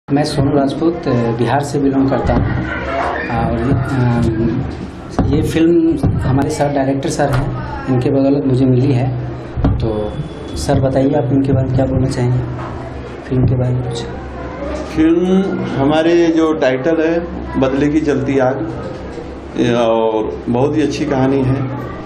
मैं सोनू राजपूत बिहार से बिलोंग करता हूँ और ये फिल्म हमारे सर डायरेक्टर सर हैं, इनके बदौलत मुझे मिली है। तो सर बताइए आप इनके बारे में क्या बोलना चाहेंगे, फिल्म के बारे में कुछ। फिल्म हमारे जो टाइटल है बदले की जलती आग, और बहुत ही अच्छी कहानी है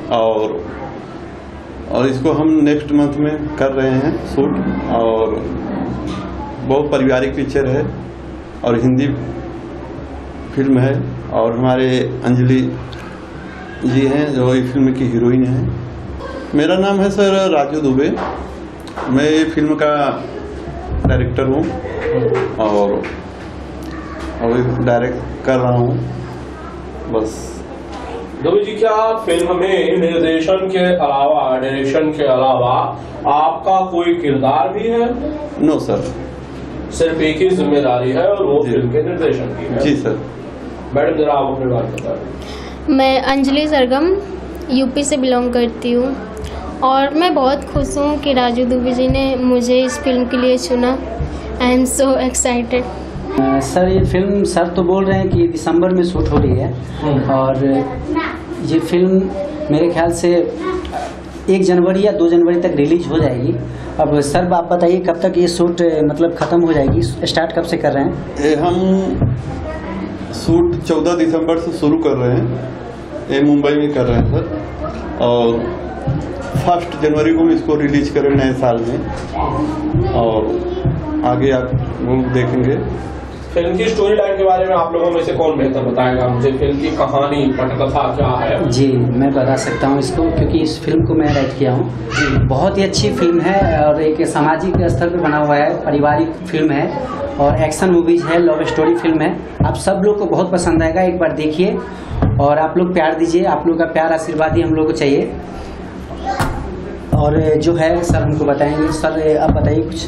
और इसको हम नेक्स्ट मंथ में कर रहे हैं शूट। और बहुत पारिवारिक पिक्चर है और हिंदी फिल्म है। और हमारे अंजलि जी हैं जो इस फिल्म की हीरोइन हैं। मेरा नाम है सर राजू दुबे, मैं ये फिल्म का डायरेक्टर हूँ और डायरेक्ट कर रहा हूँ बस। दुबे जी, क्या फिल्म में निर्देशन के अलावा, डायरेक्शन के अलावा आपका कोई किरदार भी है? नो सर, सिर्फ एक ही जिम्मेदारी है और वो फिल्म के निर्देशन की है। जी सर। मैडम जरा आप अपने बारे में बताएं। मैं अंजलि सरगम यूपी से बिलोंग करती हूँ और मैं बहुत खुश हूँ कि राजू दुबे जी ने मुझे इस फिल्म के लिए चुना। I am so excited. Sir ये फिल्म सर तो बोल रहे हैं कि दिसंबर में शूट हो रही है और ये फिल्म मेरे ख्याल से 1 जनवरी या 2 जनवरी तक रिलीज हो जाएगी। अब सर आप बताइए कब तक ये शूट मतलब ख़त्म हो जाएगी, स्टार्ट कब से कर रहे हैं? हम शूट 14 दिसंबर से शुरू कर रहे हैं, ये मुंबई में कर रहे हैं सर, और 1 जनवरी को इसको रिलीज करें नए साल में। और आगे आप लोग देखेंगे। फिल्म की स्टोरी लाइन के बारे में आप लोगों में से कौन बेहतर बताएगा मुझे? फिल्म की कहानी, पटकथा क्या है? जी मैं बता सकता हूँ इसको, क्योंकि इस फिल्म को मैं राइट किया हूँ। बहुत ही अच्छी फिल्म है और एक सामाजिक स्तर पर बना हुआ है, पारिवारिक फिल्म है और एक्शन मूवीज है, लव स्टोरी फिल्म है। आप सब लोग को बहुत पसंद आएगा, एक बार देखिए और आप लोग प्यार दीजिए। आप लोग का प्यार आशीर्वाद ही हम लोग को चाहिए। और जो है सर हमको बताएंगे। सर आप बताइए कुछ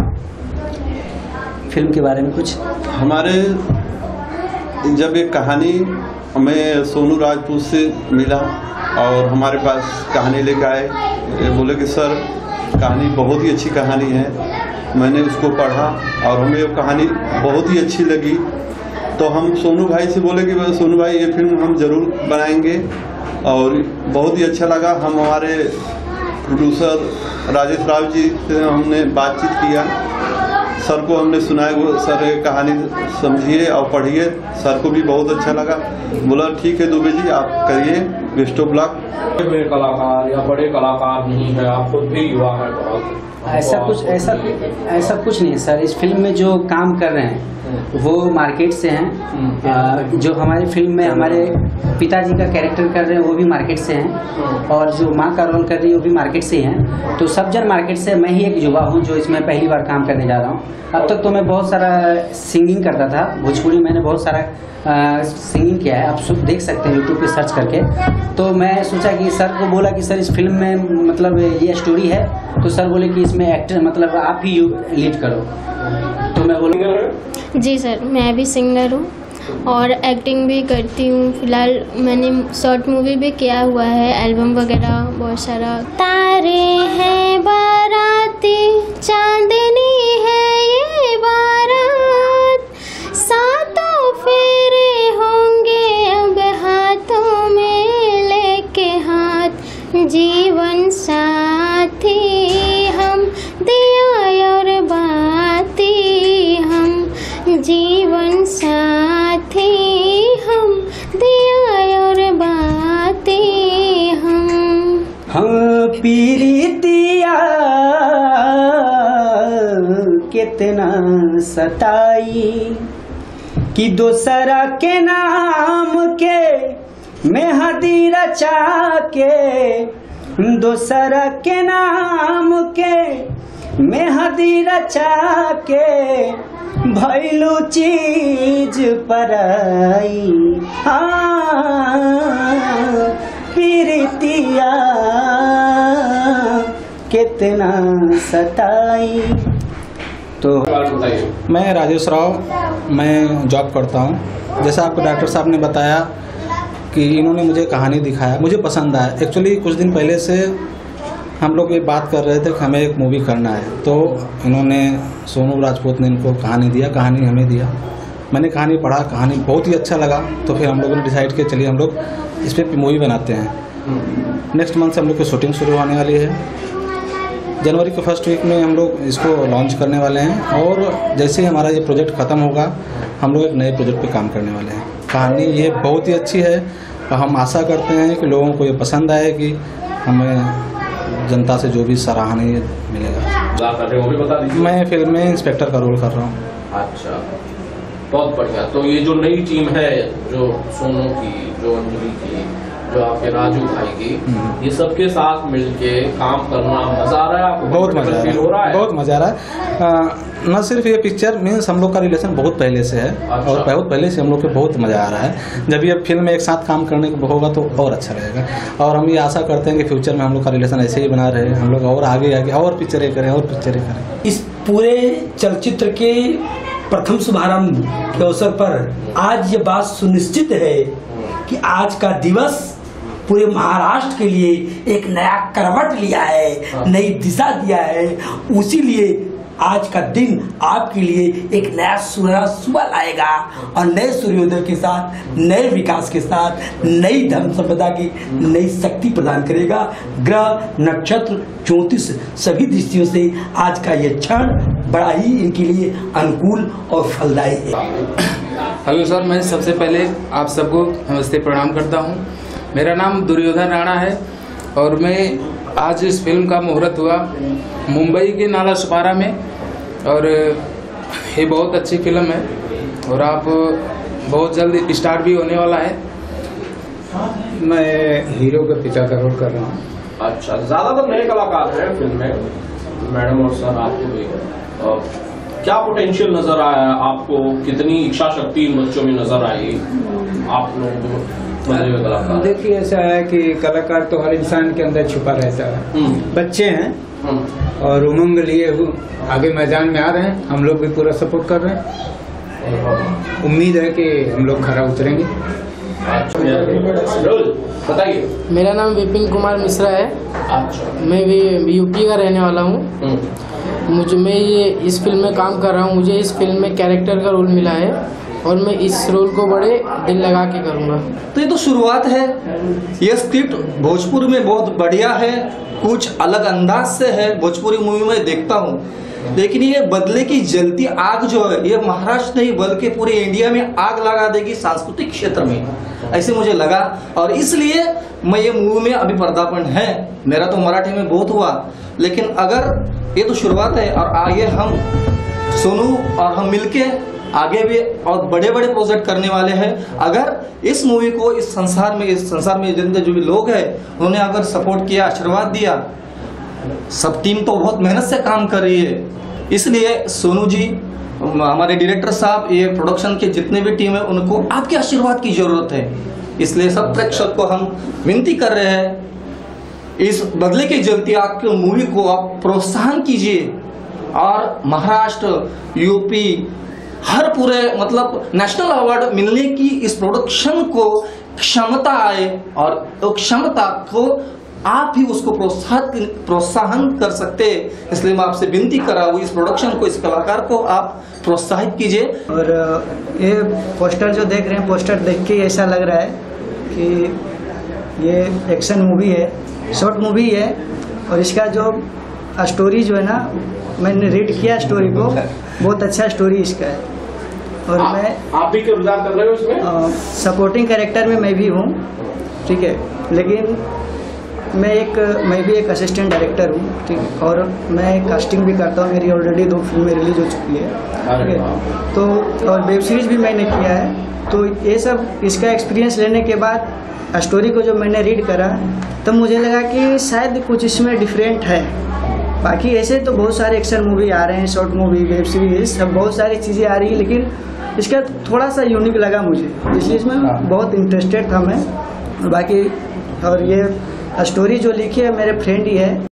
फिल्म के बारे में कुछ। हमारे जब एक कहानी हमें सोनू राजपूत से मिला और हमारे पास कहानी लेकर आए, बोले कि सर कहानी बहुत ही अच्छी कहानी है। मैंने उसको पढ़ा और हमें वो कहानी बहुत ही अच्छी लगी। तो हम सोनू भाई से बोले कि सोनू भाई ये फिल्म हम ज़रूर बनाएंगे, और बहुत ही अच्छा लगा। हम हमारे प्रोड्यूसर राजेश राव जी से हमने बातचीत किया, सर को हमने सुनाया, वो सर ये कहानी समझिए और पढ़िए। सर को भी बहुत अच्छा लगा, बोला ठीक है दुबे जी आप करिए, बेस्ट ऑफ लक। बड़े कलाकार या बड़े कलाकार नहीं है, आप खुद भी युवा है बहुत। ऐसा कुछ नहीं है सर। इस फिल्म में जो काम कर रहे हैं वो मार्केट से हैं। जो हमारी फिल्म में हमारे पिताजी का कैरेक्टर कर रहे हैं वो भी मार्केट से हैं, और जो माँ का रोल कर रही है वो भी मार्केट से हैं। तो सब जन मार्केट से। मैं ही एक युवा हूँ जो इसमें पहली बार काम करने जा रहा हूँ। अब तक तो मैं बहुत सारा सिंगिंग करता था, भोजपुरी मैंने बहुत सारा सिंगिंग किया है, आप देख सकते हैं यूट्यूब पे सर्च करके। तो मैं सोचा कि सर को बोला कि सर इस फिल्म में मतलब ये स्टोरी है, तो सर बोले कि इसमें एक्टर मतलब आप ही लीड करो। तो मैं बोलूँगा जी सर, मैं भी सिंगर हूँ और एक्टिंग भी करती हूँ। फिलहाल मैंने शॉर्ट मूवी भी किया हुआ है, एल्बम वगैरह बहुत सारा। तारे हैं बाराती, चांदनी है ये बारात, सातों फेरे होंगे अब हाथों में लेके हाथ, जीवन साथी हम दिया और बाती हम, जीवन साथी हम दिया और बाती हम पीरितिया कितना सताई कि दोसरा के नाम के मेहंदी रचा के, दोसरा के नाम के मेहंदी रचा के भैलू चीज पराई। पीरितिया कितना सताई। तो मैं राजेश राव, मैं जॉब करता हूँ। जैसा आपको डॉक्टर साहब ने बताया कि इन्होंने मुझे कहानी दिखाया, मुझे पसंद आया। एक्चुअली कुछ दिन पहले से हम लोग ये बात कर रहे थे कि हमें एक मूवी करना है, तो इन्होंने सोनू राजपूत ने इनको कहानी दिया, कहानी हमें दिया। मैंने कहानी पढ़ा, कहानी बहुत ही अच्छा लगा, तो फिर हम लोगों ने डिसाइड किया चलिए हम लोग इस पर मूवी बनाते हैं। नेक्स्ट मंथ से हम लोग की शूटिंग शुरू होने वाली है। जनवरी के फर्स्ट वीक में हम लोग इसको लॉन्च करने वाले हैं, और जैसे ही हमारा ये प्रोजेक्ट ख़त्म होगा हम लोग एक नए प्रोजेक्ट पे काम करने वाले हैं। कहानी ये बहुत ही अच्छी है और हम आशा करते हैं कि लोगों को ये पसंद आएगी, हमें जनता से जो भी सराहनीय मिलेगा। मैं फिल्म में इंस्पेक्टर का रोल कर रहा हूँ। अच्छा, बहुत बढ़िया। तो ये जो नई टीम है, जो सोनू की, जो अंजलि की, जो आपके राजू भाई की, ये सबके साथ मिलके काम करना मजा आ रहा है आपको? बहुत मजा आ रहा है, बहुत मजा आ रहा है। न सिर्फ ये पिक्चर मीन्स हम लोग का रिलेशन बहुत पहले से है। अच्छा। और बहुत पहले से हम लोग को बहुत मजा आ रहा है। जब ये फिल्म में एक साथ काम करने को होगा तो और अच्छा रहेगा, और हम ये आशा करते हैं कि फ्यूचर में हम लोग का रिलेशन ऐसे ही बना रहे, हम लोग और आगे आगे और पिक्चरें करें, और पिक्चरें करें। इस पूरे चलचित्र के प्रथम शुभारंभ के अवसर पर आज ये बात सुनिश्चित है कि आज का दिवस पूरे महाराष्ट्र के लिए एक नया करवट लिया है, नई दिशा दिया है। उसी लिए आज का दिन आपके लिए एक नया सुबह लाएगा, और नए सूर्योदय के साथ, नए विकास के साथ, नई धर्म संपदा की नई शक्ति प्रदान करेगा। ग्रह, नक्षत्र, ज्योतिष सभी दृष्टियों से आज का ये क्षण बड़ा ही इनके लिए अनुकूल और फलदायी है। हेलो सर, मैं सबसे पहले आप सबको नमस्ते प्रणाम करता हूँ। मेरा नाम दुर्योधन राणा है, और मैं आज इस फिल्म का मुहूर्त हुआ मुंबई के नाला सुपारा में, और ये बहुत अच्छी फिल्म है, और आप बहुत जल्द स्टार्ट भी होने वाला है। मैं हीरो के पिता का रोल कर रहा हूँ। अच्छा, ज्यादातर नए कलाकार हैं फिल्म में, मैडम और सर आपको भी क्या पोटेंशियल नजर आया आपको? कितनी इच्छा शक्ति इन बच्चों में नजर आई आप लोगों? देखिए, ऐसा है कि कलाकार तो हर इंसान के अंदर छुपा रहता है। बच्चे हैं और उमंग लिए आगे मैदान में आ रहे हैं, हम लोग भी पूरा सपोर्ट कर रहे हैं। उम्मीद है कि हम लोग खरा उतरेंगे। बताइए। मेरा नाम विपिन कुमार मिश्रा है। अच्छा। मैं भी यूपी का रहने वाला हूँ। मैं ये इस फिल्म में काम कर रहा हूँ। मुझे इस फिल्म में कैरेक्टर का रोल मिला है, और मैं इस रोल को बड़े दिल लगा के करूँगा। तो ये तो शुरुआत है। ये स्क्रिप्ट भोजपुरी में बहुत बढ़िया है, कुछ अलग अंदाज से है। भोजपुरी मूवी में देखता हूँ, लेकिन ये बदले की जलती आग जो है, ये महाराष्ट्र नहीं बल्कि पूरे इंडिया में आग लगा देगी सांस्कृतिक क्षेत्र में, ऐसे मुझे लगा। और इसलिए मैं ये मूवी में अभी पदार्पण है। मेरा तो मराठी में बहुत हुआ, लेकिन अगर ये तो शुरुआत है, और आगे हम सोनू और हम मिलके आगे भी और बड़े बड़े प्रोजेक्ट करने वाले हैं। अगर इस मूवी को इस संसार में जितने जो भी लोग हैं उन्होंने अगर सपोर्ट किया, आशीर्वाद दिया, सब टीम तो बहुत मेहनत से काम कर रही है। इसलिए सोनू जी, हमारे डायरेक्टर साहब, ये प्रोडक्शन के जितने भी टीम है, उनको आपके आशीर्वाद की जरूरत है। इसलिए सब प्रेक्षक को हम विनती कर रहे हैं, इस बदले की जलती आग की मूवी को आप प्रोत्साहन कीजिए, और महाराष्ट्र, यूपी, हर पूरे मतलब नेशनल अवार्ड मिलने की इस प्रोडक्शन को क्षमता आए, और तो क्षमता को आप ही उसको प्रोत्साहन कर सकते हैं। इसलिए मैं आपसे विनती कर रहा हूँ, इस प्रोडक्शन को, इस कलाकार को आप प्रोत्साहित कीजिए। और ये पोस्टर जो देख रहे हैं, पोस्टर देख के ऐसा लग रहा है कि ये एक्शन मूवी है, शॉर्ट मूवी है, और इसका जो स्टोरी जो है ना, मैंने रीड किया स्टोरी को, बहुत अच्छा स्टोरी इसका है। और आप भी किरदार कर रहे हो इसमें? सपोर्टिंग कैरेक्टर में मैं भी हूँ, ठीक है, लेकिन मैं भी एक असिस्टेंट डायरेक्टर हूँ, ठीक है, और मैं कास्टिंग भी करता हूँ। मेरी ऑलरेडी 2 फिल्में रिलीज हो चुकी है, ठीक है, तो और वेब सीरीज भी मैंने किया है। तो ये सब इसका एक्सपीरियंस लेने के बाद स्टोरी को जो मैंने रीड करा, तब मुझे लगा कि शायद कुछ इसमें डिफरेंट है। बाकी ऐसे तो बहुत सारे एक्शन मूवी आ रहे हैं, शॉर्ट मूवी, वेब सीरीज, सब बहुत सारी चीज़ें आ रही है, लेकिन इसका थोड़ा सा यूनिक लगा मुझे, इसलिए इसमें बहुत इंटरेस्टेड था मैं। बाकी और ये स्टोरी जो लिखी है मेरे फ्रेंड ही है।